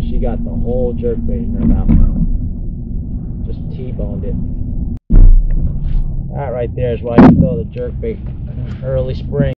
and she got the whole jerkbait in her mouth. Just T-boned it. That right there is why you throw the jerkbait in early spring.